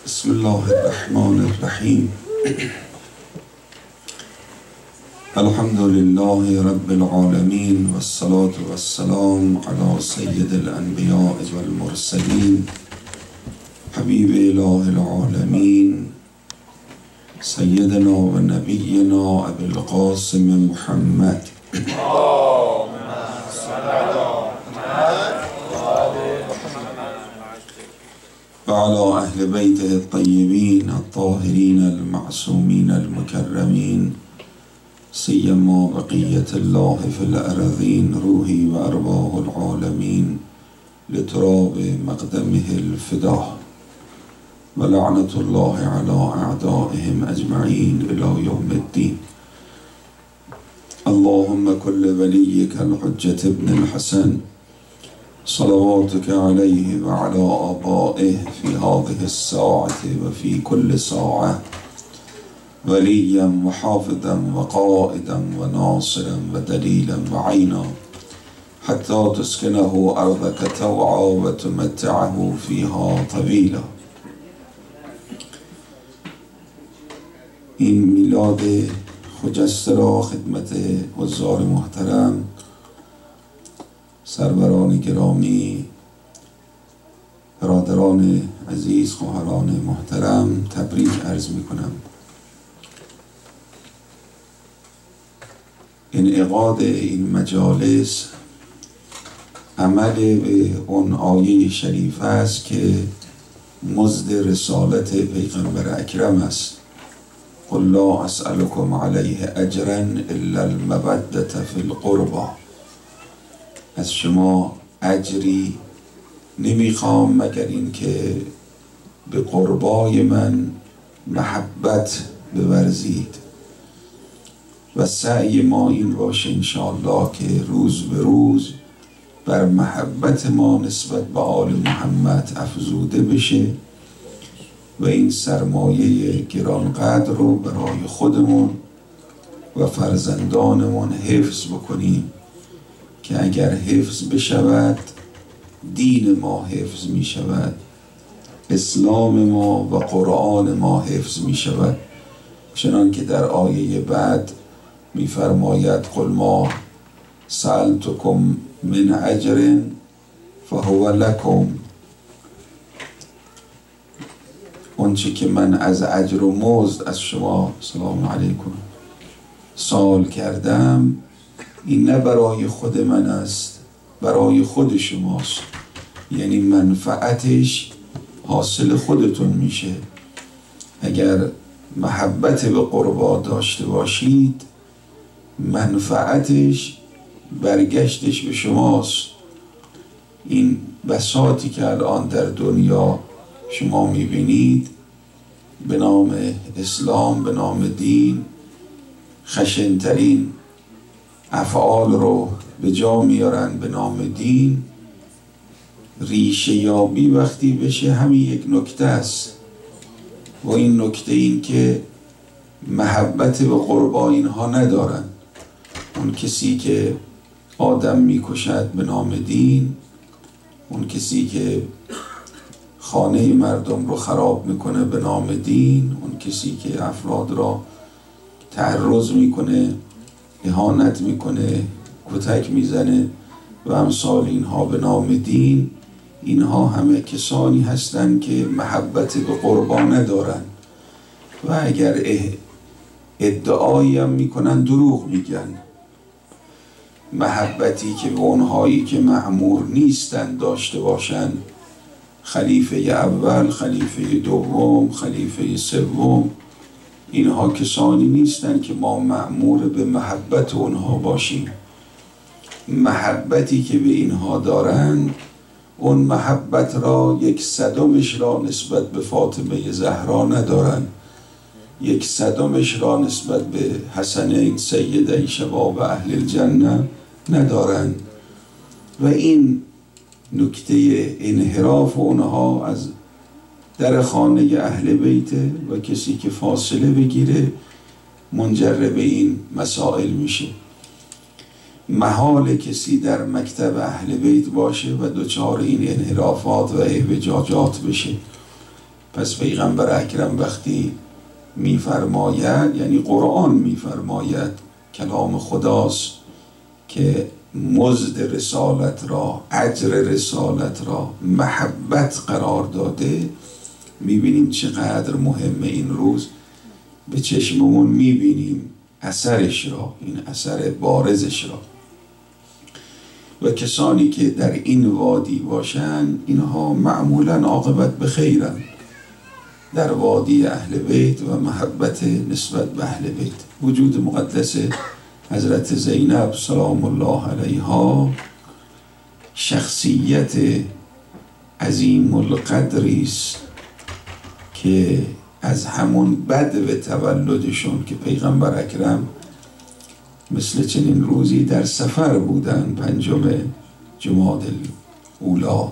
بسم الله الرحمن الرحیم. الحمد لله رب العالمین والصلاة والسلام على سید الانبیاء والمرسلین حبیب اله العالمین سیدنا و نبینا ابی القاسم محمد وعلى أهل بيته الطيبين الطاهرين المعصومين المكرمين سيما بقية الله في الأرضين روحي وأرواح العالمين لتراب مقدمه الفداء ولعنة الله على أعدائهم أجمعين إلى يوم الدين. اللهم كل وليك الحجة ابن الحسن صلواتك عليه وعلى آبائه في هذه الساعة وفي كل ساعة وليا وحافظا وقائدا وناصرا ودليلا وعينا حتى تسكنه أرضك طوعا وتمتعه فيها طويلا. این میلاد خجسته را خدمت حضار محترم، سروران گرامی، برادران عزیز، خواهران محترم تبریک عرض می کنم. انعقاد این مجالس عمل به اون آیه شریف است که مزد رسالت پیغمبر اکرم است. قل لا اسألكم علیه اجرا الا المودة فی القربى. از شما اجری نمیخوام مگر این که به قربای من محبت بورزید و سعی ما این باشه انشاءالله که روز به روز بر محبت ما نسبت به آل محمد افزوده بشه و این سرمایه گرانقدر رو برای خودمون و فرزندانمون حفظ بکنیم که اگر حفظ بشود دین ما حفظ می شود، اسلام ما و قرآن ما حفظ می شود، چنان که در آیه بعد می فرماید قل ما سألتکم من اجر فهو لکم. اونچه که من از اجر و مزد از شما سلام علیکم سوال کردم این نه برای خود من است، برای خود شماست، یعنی منفعتش حاصل خودتون میشه. اگر محبت به قربا داشته باشید منفعتش برگشتش به شماست. این بساطی که الان در دنیا شما میبینید به نام اسلام، به نام دین، خشنترین افعال رو به جا میارن به نام دین. ریشه یابی وقتی بشه همین یک نکته است و این نکته این که محبت به قربا اینها ندارن. اون کسی که آدم میکشد به نام دین، اون کسی که خانه مردم رو خراب میکنه به نام دین، اون کسی که افراد را تعرض میکنه، اهانت میکنه، کتک میزنه و امثال اینها به نام دین، اینها همه کسانی هستند که محبت به قربا ندارن و اگر ادعایی هم میکنن دروغ میگن. محبتی که به اونهایی که مأمور نیستن داشته باشن، خلیفه اول، خلیفه دوم، خلیفه سوم، اینها کسانی نیستن که ما مأمور به محبت اونها باشیم. محبتی که به اینها دارن اون محبت را 1/100 را نسبت به فاطمه زهرا ندارن، 1/100 را نسبت به حسنین سیدی شباب اهل الجنه ندارن و این نکته انحراف اونها از در خانه اهل بیته و کسی که فاصله بگیره منجر به این مسائل میشه. محال کسی در مکتب اهل بیت باشه و دچار این انحرافات و اعوجاجات بشه. پس پیغمبر اکرم وقتی میفرماید، یعنی قرآن میفرماید، کلام خداست که مزد رسالت را، اجر رسالت را محبت قرار داده. میبینیم چقدر مهمه این روز، به چشممون میبینیم اثرش را، این اثر بارزش را. و کسانی که در این وادی باشن اینها معمولا عاقبت به خیرن، در وادی اهل بیت و محبت نسبت به اهل بیت. وجود مقدس حضرت زینب سلام الله علیها شخصیت عظیم القدری است که از همون بدو تولدشون که پیغمبر اکرم مثل چنین روزی در سفر بودن، 5 جمادی الاولی،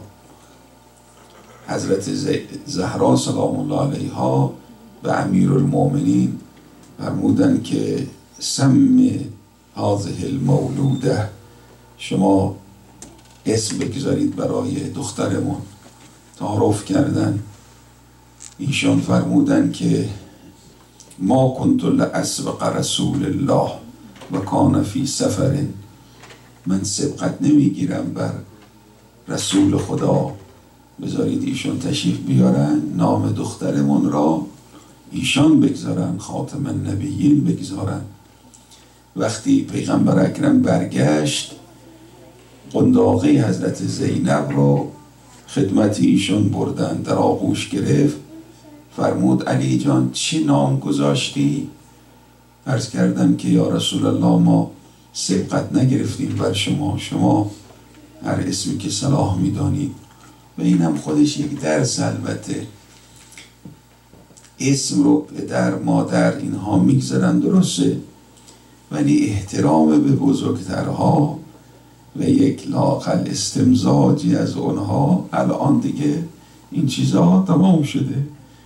حضرت زهرا سلام الله علیها به امیرالمؤمنین فرمودن که سم هذه المولوده، شما اسم بگذارید برای دخترمون. تعارف کردن. ایشان فرمودن که ما کنت لاسبق رسول الله و کان فی سفر، من سبقت نمیگیرم بر رسول خدا، بذارید ایشان تشریف بیارن، نام دخترمون را ایشان بگذارن، خاتم النبیین بگذارن. وقتی پیغمبر اکرم برگشت، قنداقه حضرت زینب رو خدمت ایشان بردن، در آغوش گرفت، فرمود علی جان چی نام گذاشتی؟ عرض کردن که یا رسول الله ما سبقت نگرفتیم بر شما، شما هر اسمی که صلاح میدانید. و این هم خودش یک درس. البته اسم رو پدر مادر اینها میگذارن درسته، ولی احترام به بزرگترها و یک لااقل استمزاجی از اونها، الان دیگه این چیزها تمام شده.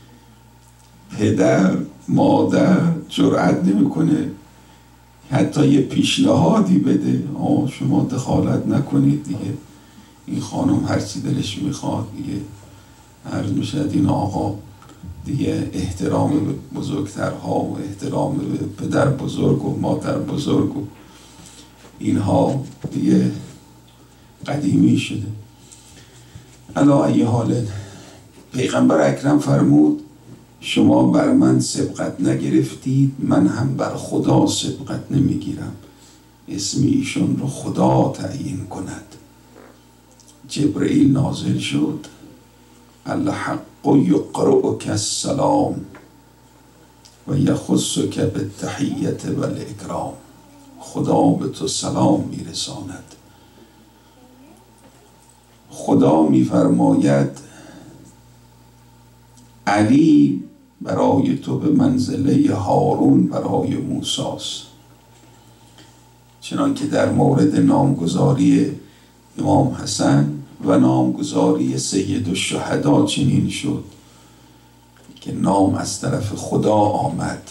پدر مادر جرأت نمیکنه حتی یه پیشنهادی بده، شما دخالت نکنید دیگه، این خانم هر چی دلش میخواد دیگه. عرض میشد این آقا دیگه احترام به بزرگترها و احترام به پدر بزرگ و مادر بزرگ و اینها دیگه قدیمی شده. علی ای حال، پیغمبر اکرم فرمود شما بر من سبقت نگرفتید، من هم بر خدا سبقت نمیگیرم، اسم ایشون رو خدا تعیین کند. جبرئیل نازل شد، الحق یقرؤک السلام و یخصک بالتحیة والاکرام، خدا به تو سلام میرساند. خدا میفرماید علی برای تو به منزله هارون برای موسی است. چنانکه در مورد نامگذاری امام حسن و نامگذاری سید الشهدا چنین شد که نام از طرف خدا آمد،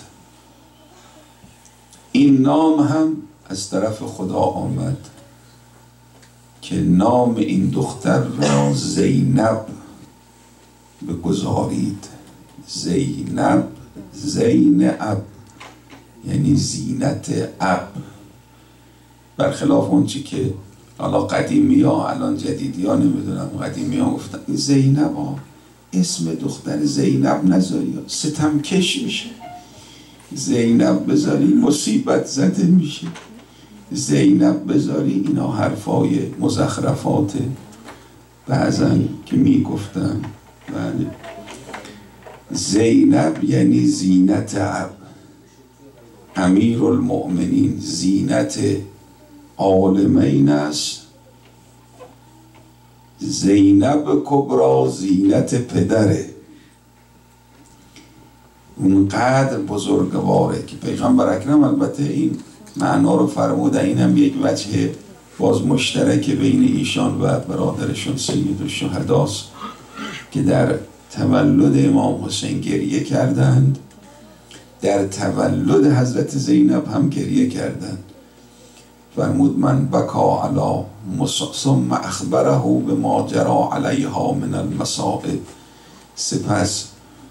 این نام هم از طرف خدا آمد که نام این دختر را زینب بگذارید. زینب، زینب یعنی زینت اب، برخلاف اون چی که حالا قدیمی ها، الان جدیدی ها نمیدونم، قدیمی ها گفتن این زینب ها اسم دختر زینب نذاری ستمکش میشه، زینب بذاری مصیبت زده میشه، زینب بذاری اینا حرفای مزخرفاته بعضن که میگفتن. بله، زینب یعنی زینت اب، امیر المؤمنین زینت عالمین است، زینب کبرا زینت پدره. اونقدر بزرگواره که پیغمبر اکرم البته این معنا رو فرموده. این هم یک وجه باز مشترک بین ایشان و برادرشون سید الشهداست که در تولد امام حسین گریه کردند، در تولد حضرت زینب هم گریه کردند. فرمود من بکا علی ثم اخبره بما جرى علیها من المصائب، سپس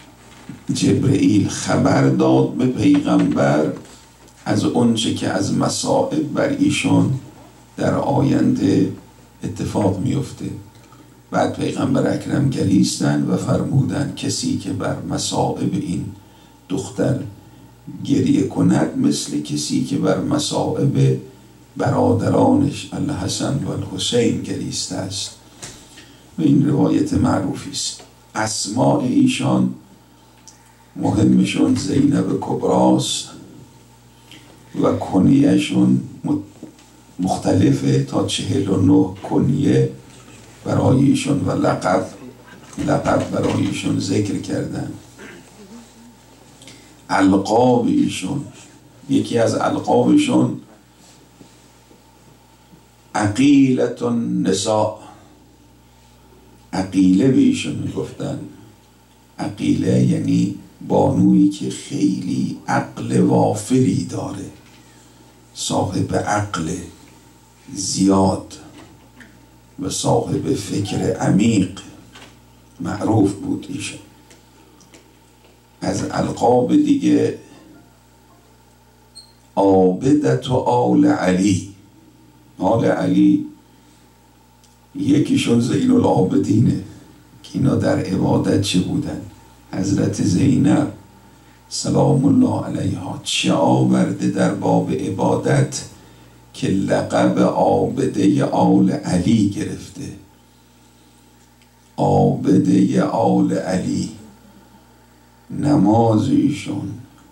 جبرئیل خبر داد به پیغمبر از اونچه که از مصائب بر ایشون در آینده اتفاق میفته. بعد پیغمبر اکرم گریستن و فرمودن کسی که بر مصائب این دختر گریه کند مثل کسی که بر مصائب برادرانش الحسن و الحسین گریسته است. و این روایت معروفی است. اسماء ایشان مهمشون زینب کبراست و کنیهشون مختلفه تا 49 کنیه برای ایشون و لقب برای ایشون ذکر کردن. القاب ایشون، یکی از القابشون عقیلة النساء، عقیله به ایشون میگفتن. عقیله یعنی بانویی که خیلی عقل وافری داره، صاحب عقل زیاد و صاحب فکر عمیق معروف بود ایشون. از القاب دیگه عابدت و آل علی. آل علی یکیشون زین العابدینه که اینا در عبادت چه بودن. حضرت زینب سلام الله علیها چه آورده در باب عبادت که لقب عابده آل علی گرفته. عابده آل علی، نماز ایشون،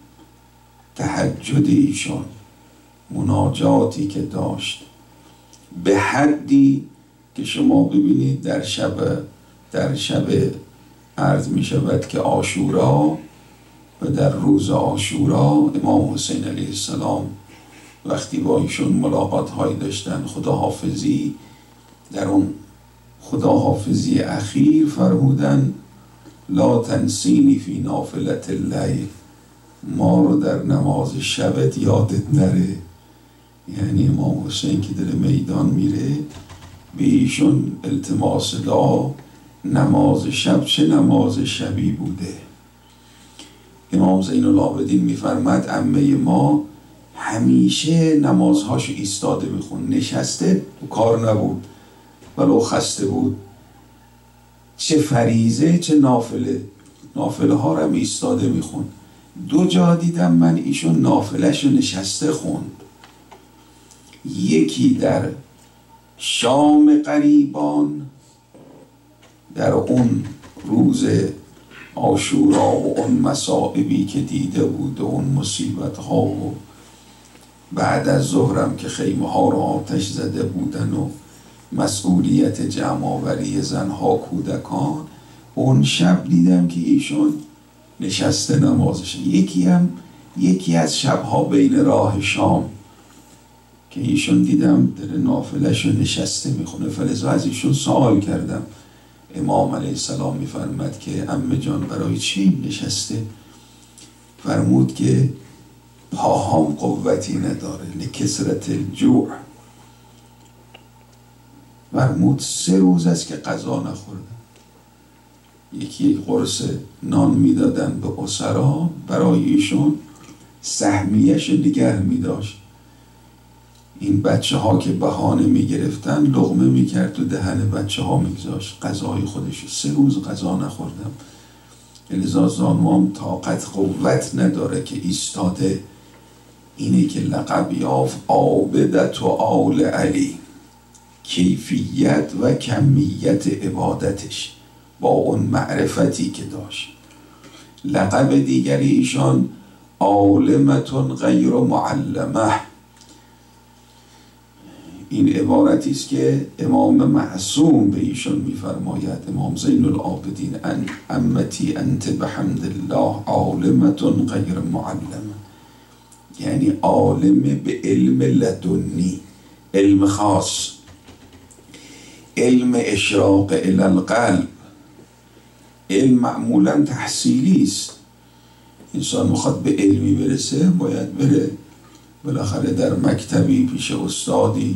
تهجد ایشون، مناجاتی که داشت به حدی که شما ببینید در شب عرض می شود که عاشورا و در روز عاشورا امام حسین علیه السلام وقتی با ایشون ملاقات های داشتن خداحافظی، در اون خداحافظی اخیر فرمودن لا تنسینی فی نافلة اللیل، ما رو در نماز شبت یادت نره. یعنی امام حسین که در میدان میره به ایشون التماس دعا، نماز شب چه نماز شبی بوده. امام زین العابدین میفرماد عمه ما همیشه نمازهاشو ایستاده میخون، نشسته و کار نبود ولو خسته بود، چه فریضه چه نافله ها رو هم ایستاده میخون. 2 جا دیدم من ایشون نافلهشو نشسته خوند. یکی در شام غریبان در اون روز عاشورا و اون مصائبی که دیده بود و اون مصیبت ها و بعد از ظهرم که خیمه ها رو آتش زده بودن و مسئولیت جمع آوری زنها کودکان، اون شب دیدم که ایشون نشسته نمازش. یکی از شبها بین راه شام که ایشون دیدم در نافله‌شو نشسته میخونه. فلذا از ایشون سوال کردم. امام علیه السلام میفرماد که عمه جان برای چی نشسته؟ فرمود که پاهام قوتی نداره لکثرت الجوع. فرمود 3 روز است که غذا نخوردم. یک قرص نان میدادن به اسرا، برای ایشون سهمیه‌اش نگه میداشت. این بچه ها که بهانه میگرفتن لقمه میکرد تو دهن بچه ها میگذاشت غذای خودش. 3 روز غذا نخوردم. لذا زانوام طاقت قوت نداره که ایستاده. اینه که لقب یافت عابدت و آل علی، کیفیت و کمیت عبادتش با اون معرفتی که داشت. لقب دیگری ایشان عالمتون غیر معلمه. این عبارتی است که امام معصوم به ایشان میفرماید، امام زین العابدین، امتی انت بحمد الله عالمتون غیر معلمه. یعنی عالم به علم لدنی، علم خاص، علم اشراق الی القلب. علم معمولا تحصیلی است. انسان میخواد به علمی برسه باید بره بالاخره در مکتبی پیش استادی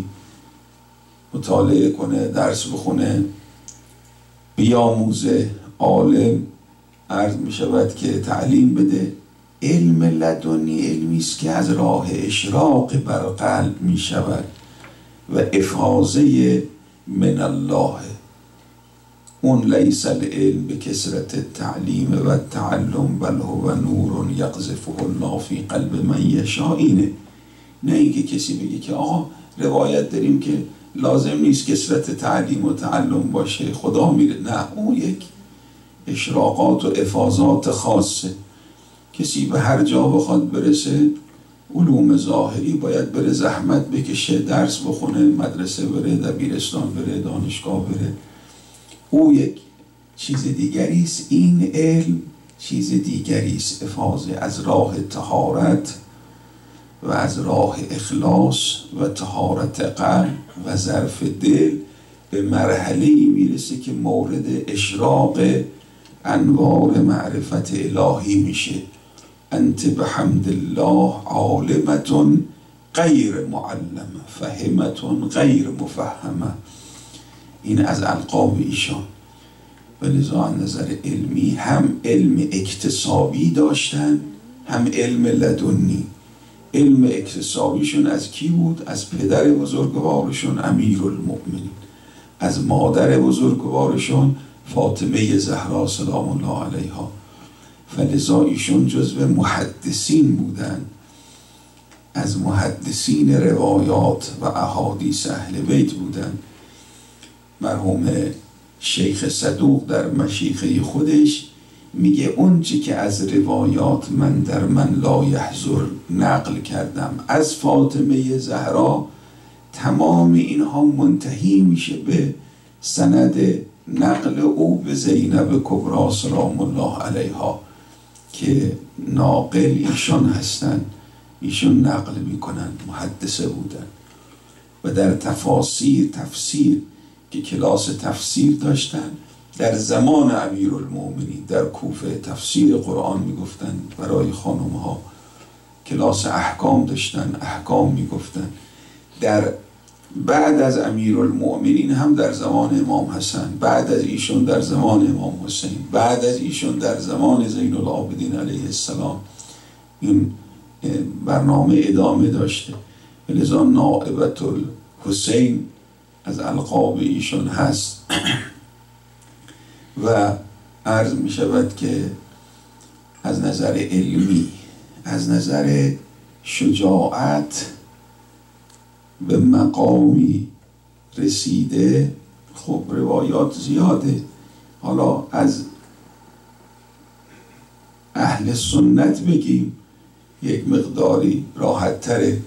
مطالعه کنه، درس بخونه، بیاموزه. عالم عرض می شود که تعلیم بده. علم لدنی علمی است که از راه اشراق بر قلب می شود و افاضه من الله. اون لیس العلم به کثرت التعلیم و التعلم بل هو نور یقذفه الله فی قلب من یشاء. اینه، نه اینکه کسی بگه که آقا روایت داریم که لازم نیست کثرت تعلیم و تعلم باشه خدا میره. نه، اون یک اشراقات و افاضات خاصه. کسی به هر جا بخواد برسه علوم ظاهری باید بره زحمت بکشه، درس بخونه، مدرسه بره، دبیرستان بره، دانشگاه بره. او یک چیز دیگری است. این علم چیز دیگری است. افاضه از راه طهارت و از راه اخلاص و طهارت قلب و ظرف دل به مرحله‌ای میرسه که مورد اشراق انوار معرفت الهی میشه. انت بحمد الله عالمة غیر معلمه، فهمة غیر مفهمه. این از القاب ایشان. و لذا از نظر علمی هم علم اکتسابی داشتن، هم علم لدنی. علم اکتسابیشون از کی بود؟ از پدر بزرگوارشون امیرالمؤمنین، از مادر بزرگوارشون فاطمه زهرا سلام الله علیها. فلذا ایشون جزو محدثین بودن، از محدثین روایات و احادیث اهل بیت بودن. مرحوم شیخ صدوق در مشیخه خودش میگه اون چی که از روایات من در من لا یحضر نقل کردم از فاطمه زهرا، تمام اینها منتهی میشه به سند نقل او به زینب کبری سلام الله علیها که ناقل ایشان هستن، ایشان نقل میکنن، محدثه بودن. و در تفسیر که کلاس تفسیر داشتن در زمان امیرالمؤمنین در کوفه، تفسیر قرآن میگفتن برای خانم ها. کلاس احکام داشتن، احکام میگفتن. در بعد از امیرالمؤمنین هم در زمان امام حسن، بعد از ایشون در زمان امام حسین، بعد از ایشون در زمان زین العابدین علیه السلام این برنامه ادامه داشته. لذا نائبت الحسین از القاب ایشون هست. و عرض می شود که از نظر علمی، از نظر شجاعت به مقامی رسیده. خب روایات زیاده. حالا از اهل سنت بگیم یک مقداری راحت تره.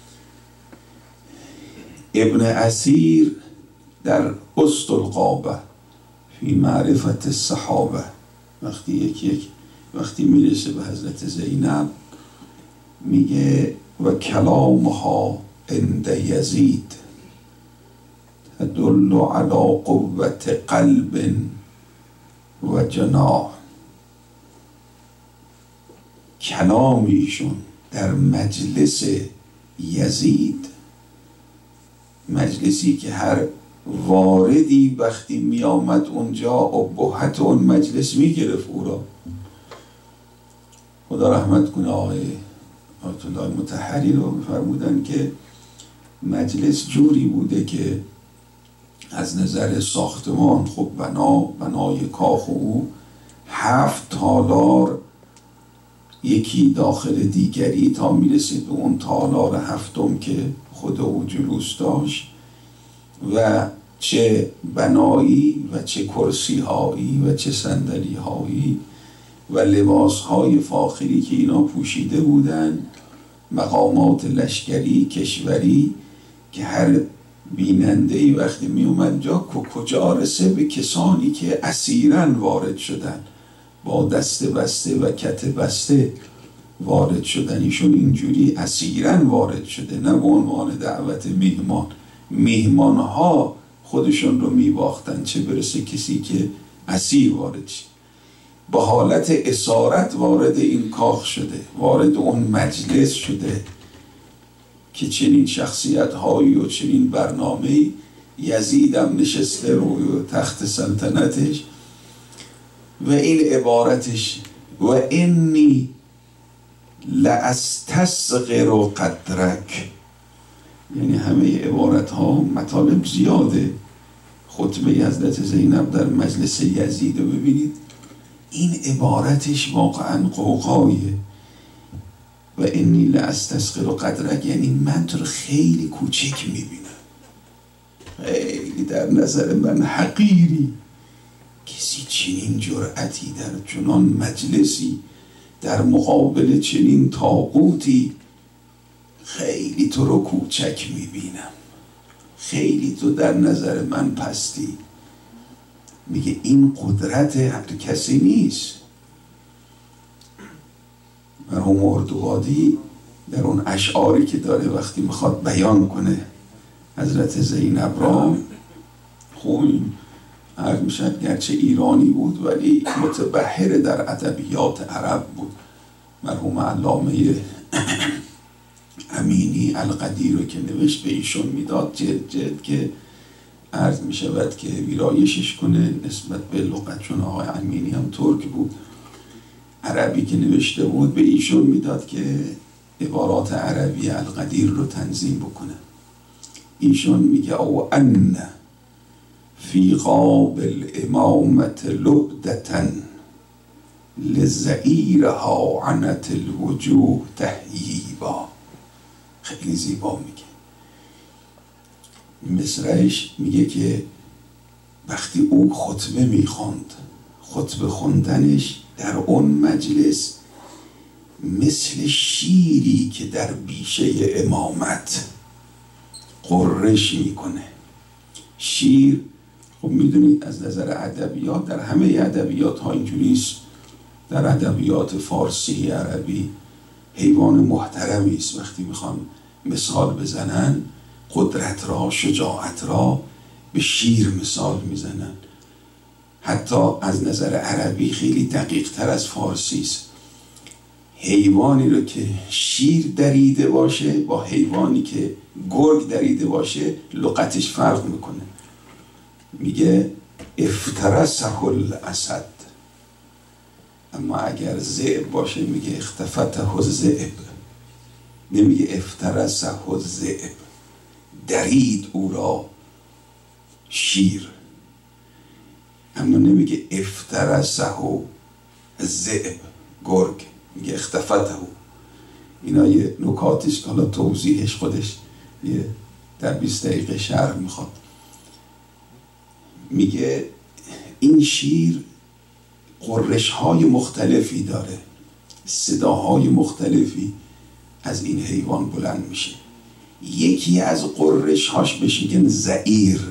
ابن اسیر در اسط الغابه فی معرفت الصحابه وقتی میرسه به حضرت زینب میگه و کلامها عند یزید تدل علی قوت قلب و جناح. کلام ایشون در مجلس یزید، مجلسی که هر واردی وقتی می آمد اونجا ابهت اون مجلس می گرفت او را. خدا رحمت کنه آقای آیت الله مطهری رو فرمودن که مجلس جوری بوده که از نظر ساختمان خب بنای کاخ او 7 تالار یکی داخل دیگری تا میرسید به اون تالار 7م که خود او جلوس داشت و چه بنایی و چه کرسی هایی و چه صندلی هایی و لباس های فاخری که اینا پوشیده بودن، مقامات لشکری کشوری که هر بیننده‌ای وقتی می اومد جا کجا رسه به کسانی که اسیرن وارد شدن، با دست بسته و کت بسته وارد شدن. ایشون اینجوری اسیرن وارد شده، نه به عنوان دعوت میهمان ها خودشون رو میباختن، چه برسه کسی که اسیر وارد شد. با حالت اسارت وارد این کاخ شده، وارد اون مجلس شده که چنین شخصیت هایی و چنین برنامه. یزید هم نشسته روی تخت سلطنتش و این عبارتش و انی لاستصغر قدرک، یعنی همه عبارت ها مطالب زیاده. خطبه حضرت زینب در مجلس یزید رو ببینید، این عبارتش واقعا قوقاییه. و انی لاستصغر قدرک یعنی من تو رو خیلی کوچک میبینم، خیلی در نظر من حقیری. کسی چنین جرأتی در چنان مجلسی در مقابل چنین طاغوتی، خیلی تو رو کوچک میبینم، خیلی تو در نظر من پستی. میگه این قدرت حق کسی نیست. مرحوم اردوغادی در اون اشعاری که داره وقتی میخواد بیان کنه حضرت زینب را، خب عرض میشد گرچه ایرانی بود ولی متبحر در ادبیات عرب بود. مرحوم علامه امینی القدیر رو که نوشت به ایشون میداد جلد که عرض میشود که ویرایشش کنه نسبت به لغت، چون آقای امینی هم ترک بود، عربی که نوشته بود به ایشون میداد که عبارات عربی القدیر رو تنظیم بکنه. ایشون میگه او ان فی قابل امامت لبدتن لزعیرها عنت الوجوه تهییبا. خیلی زیبا میگه. مصرعش میگه که وقتی او خطبه میخوند، خطبه خوندنش در اون مجلس مثل شیری که در بیشه امامت قررش میکنه. شیر خب میدونید از نظر ادبیات در همه ادبیات ها اینجوریست، در ادبیات فارسی عربی حیوان محترمی است. وقتی میخوان مثال بزنن قدرت را، شجاعت را، به شیر مثال میزنن. حتی از نظر عربی خیلی دقیق تر از فارسی است. حیوانی رو که شیر دریده باشه با حیوانی که گرگ دریده باشه لغتش فرق میکنه. میگه افترسه الاسد، اما اگر ذئب باشه میگه اختفته الذئب. نمیگه افترسه الذئب، درید او را شیر. اما نمیگه افترسه الذئب گرگ، میگه اختفته. اینا یه نکاتش که حالا توضیحش خودش یه در 20 دقیقه شرح میخواد. میگه این شیر قررش های مختلفی داره، صداهای مختلفی از این حیوان بلند میشه. یکی از قررش هاش بهش میگن زعیر.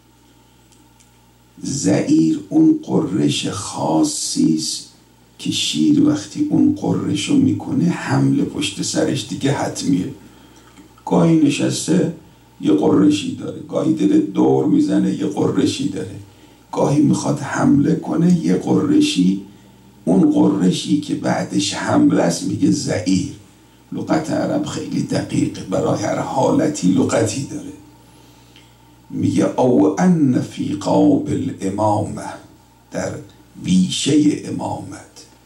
زعیر اون قررش خاصیست که شیر وقتی اون قررش رو میکنه حمله پشت سرش دیگه حتمیه. گاهی نشسته یه قررشی داره، گاهی داره دور میزنه یه قررشی داره، گاهی میخواد حمله کنه یه قررشی، اون قررشی که بعدش حمله است میگه زعیر. لغت عرب خیلی دقیقه، برای هر حالتی لغتی داره. میگه او ان فی قابل امامه، در بیشه امامت،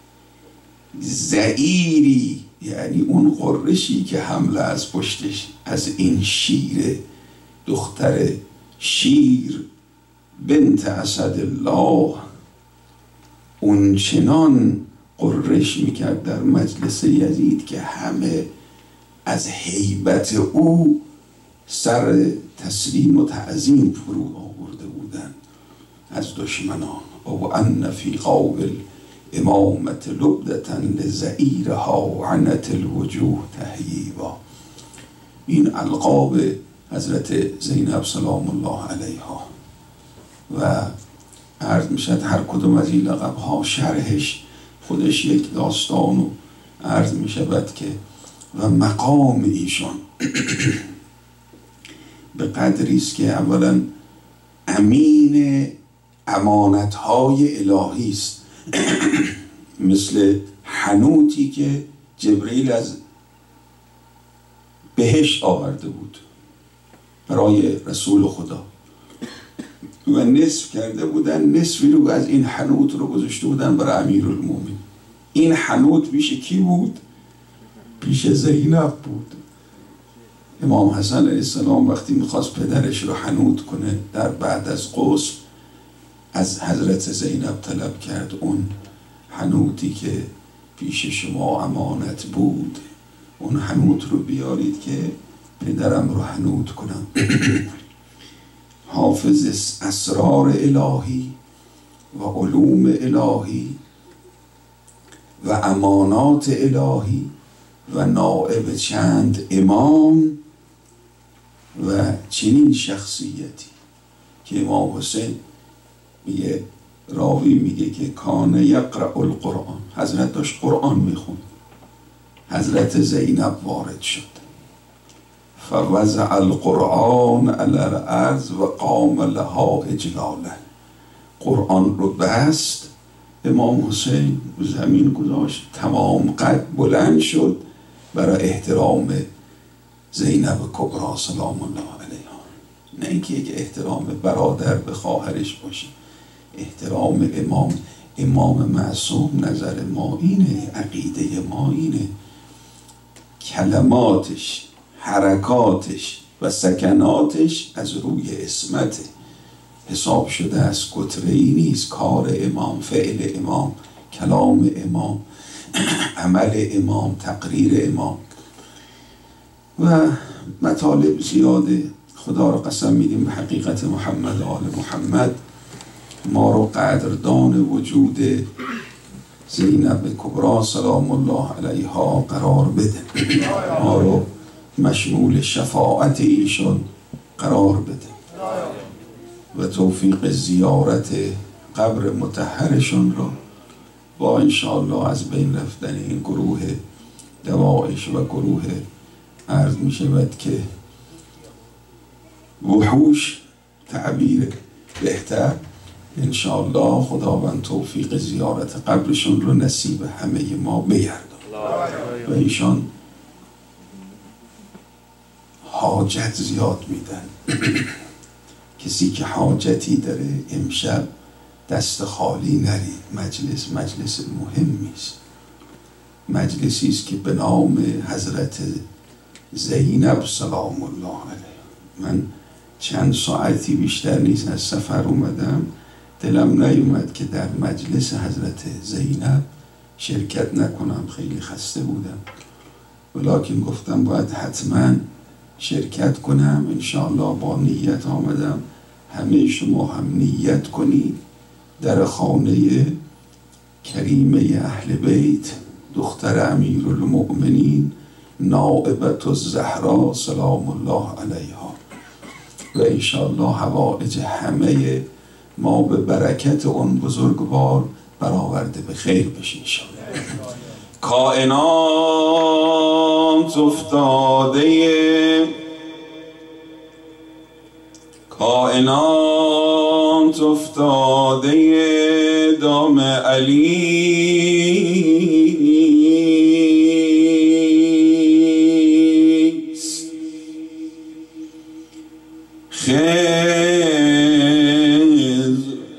زعیری یعنی اون قررشی که حمله از پشتش از این شیر، دختر شیر بنت اسدالله، اون چنان قررش میکرد در مجلس یزید که همه از هیبت او سر تسلیم و تعظیم فرو آورده بودن از دشمنان. او ان فی قابل امامت لبدتن لزعیرها عنت الوجوه تهییبا. این القاب حضرت زینب سلام الله علیها و عرض میشد هر کدوم از این لقب ها شرحش خودش یک داستان و عرض میشود که و مقام ایشان به قدری است که اولا امین امانت های الهی است مثل حنوتی که جبرئیل از بهشت آورده بود برای رسول خدا. و نصف کرده بودن، نصفی رو از این حنوط رو گذاشته بودن برای امیرالمومنین. این حنوط پیش کی بود؟ پیش زینب بود. امام حسن علیه السلام وقتی میخواست پدرش رو حنوط کنه در بعد از غسل، از حضرت زینب طلب کرد اون حنوطی که پیش شما امانت بود، اون حنوط رو بیارید که پدرم رو حنوط کنم. حافظ اسرار الهی و علوم الهی و امانات الهی و نائب چند امام و چنین شخصیتی که امام حسین میگه، راوی میگه که کان یقرأ القرآن، حضرت داشت قرآن میخوند، حضرت زینب وارد شد، فوضع القرآن علی الارض و قام لها اجلالا، قرآن رو بست، امام حسین زمین گذاشت، تمام قد بلند شد برای احترام زینب کبری سلام الله علیها. نه اینکه یک احترام برادر به خواهرش باشه، احترام امام معصوم. نظر ما اینه، عقیده ما اینه، کلماتش، حرکاتش و سکناتش از روی عصمت حساب شده است، کتره‌ای نیست. کار امام، فعل امام، کلام امام، عمل امام، تقریر امام و مطالب زیاده. خدا رو قسم میدیم به حقیقت محمد آل محمد ما رو قدردان وجود زینب کبری سلام الله علیها قرار بده، ما رو مشمول شفاعت ایشون قرار بده و توفیق زیارت قبر مطهرشون رو با انشاءالله از بین رفتن این گروه دوائش و گروه عرض می شود که وحوش، تعبیر بهتر، انشاءالله خداوند توفیق زیارت قبرشون رو نصیب همه ما بگردن و ایشان حاجت زیاد میدن. کسی که حاجتی داره امشب دست خالی نرید. مجلس مهمی است، مجلسی است که به نام حضرت زینب سلام الله علیها. من چند ساعتی بیشتر نیست از سفر اومدم، دلم نیومد که در مجلس حضرت زینب شرکت نکنم، خیلی خسته بودم، ولیکن گفتم باید حتما شرکت کنم. انشاءالله با نیت آمدم، همه شما هم نیت کنید در خانه کریمه اهل بیت، دختر امیرالمؤمنین نائبة الزهرا سلام الله علیها، و انشاءالله حوائج همه ما به برکت اون بزرگوار برآورده به خیر بشه انشاءالله. کائنات افتاده دام علی است، خیز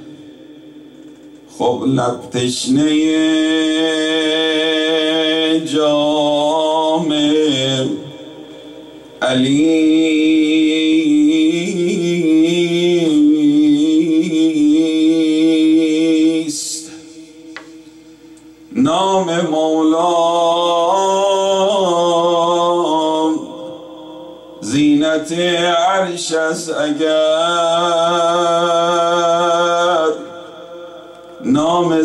خب لب تشنه جام علی است، نام مولا زینت عرش است، اگر نام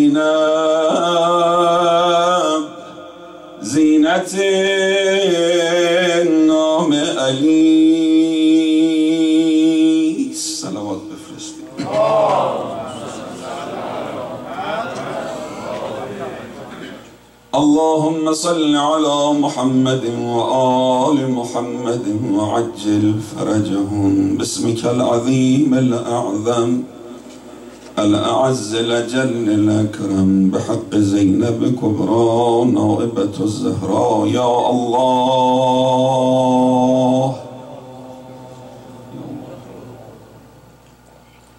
زینب زینت نام علی. صلوات بفرستید. اللهم صل على محمد وآل محمد وعجل فرجهم باسمك العظيم الأعظم الأعز الأجل الأكرم بحق زينب كبرى نائبة الزهراء يا الله.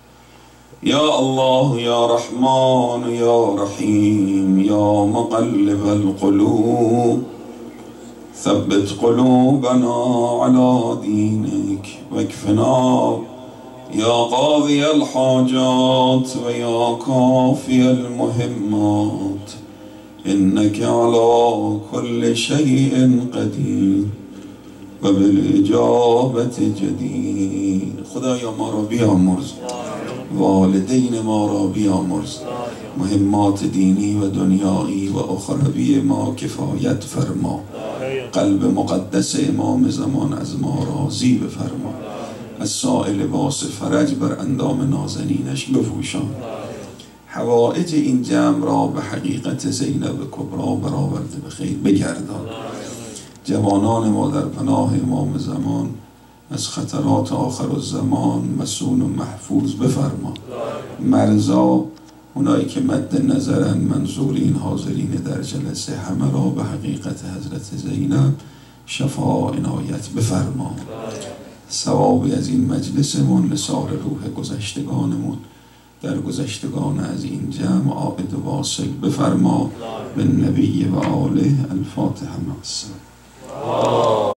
يا الله يا رحمن يا رحيم يا مقلب القلوب ثبت قلوبنا على دينك واكفنا يا قاضي الحاجات ويا كافي المهمات إنك على كل شيء قدير وبالإجابة جدير. خدایا ما را بیامرز، والدین ما را بیامرز، مهمات دینی و دنیایی و اخروی ما کفایت فرما، قلب مقدس امام زمان از ما راضی بفرما، از سائل لباس فرج بر اندام نازنینش بپوشان، حوائج این جمع را به حقیقت زینب کبرا برآورده به خیر بگردان. جوانان ما در پناه امام زمان از خطرات آخر الزمان مسون و محفوظ بفرما. مرزا، اونایی که مد نظرن، منظورین حاضرین در جلسه، همه را به حقیقت حضرت زینب شفا عنایت بفرما. ثوابی از این مجلسمون لسار روح گذشتگانمون در گذشتگان از این جمع عائد و واصل بفرما. به نبی و آله. الفاتحه مع السلام.